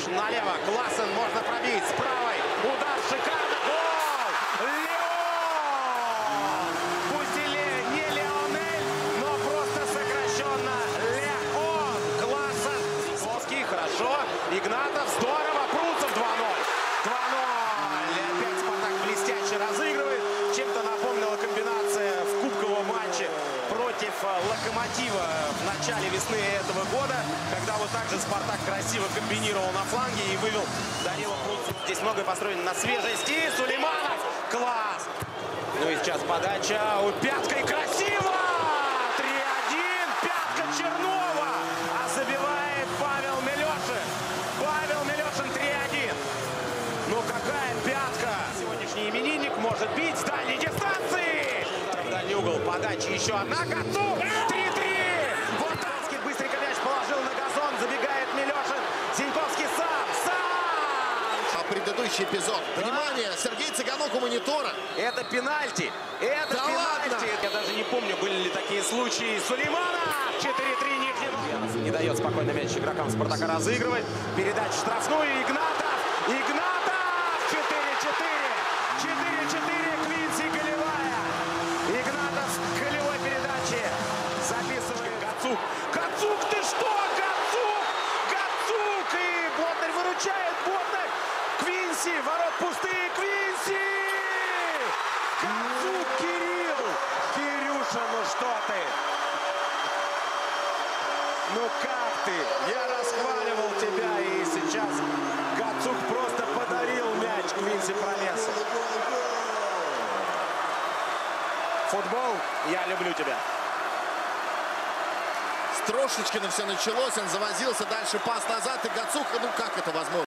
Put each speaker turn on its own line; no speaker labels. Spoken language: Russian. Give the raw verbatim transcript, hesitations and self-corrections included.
налево. Классен, можно пробить. С правой. Удар шикарно. Гол! Леон! Пусть и Ле- не Леонель, но просто сокращенно Леон. Классен. Плоский, хорошо. Игнатов, здорово. Пруцев два ноль. два ноль. Опять Спартак блестяще разыгрывает. Чем-то напомнила комбинация в кубковом матче против Локомотива в начале весны этого года, когда вот так же Спартак красиво комбинировал на фланге и вывел Данила Пруцев. Здесь многое построено на свежести. Сулейманов. Класс! Ну и сейчас подача. У Пяткой красиво! три один. Пятка Чернова. А забивает Павел Милешин. Павел Милешин три один. Ну какая пятка! Сегодняшний именинник может бить с дальней дистанции. Удар в дальний угол. Подача еще одна. Готов! три три. Вот Танский быстренько мяч положил на газон. Забегает Милешин. Зиньковский сам. Сам!
А предыдущий эпизод. Да. Внимание, Сергей Цыганок у монитора.
Это пенальти. Это
да
пенальти.
Ладно?
Я даже не помню, были ли такие случаи. Сулейманов. четыре три Нижнего. Не дает спокойно мяч игрокам Спартака разыгрывать. Передача в штрафную. Игнатов. Игнатов. четыре четыре. четыре четыре. Квинси голевая. Игнатов в голевой передаче. Записывает Гацук. Гацук, ты что? Гацук! Гацук! И Боднарь выручает. Боднарь. Квинси. Ворот пустые. Квинси! Гацук, Кирилл! Кирюша, ну что ты? Ну как ты? Я расхваливал тебя, и сейчас Гацук просто подарил мяч Квинси Пролесу. Футбол, я люблю тебя.
С Трошечкина все началось, он завозился, дальше пас назад, и Гацук, ну как это возможно?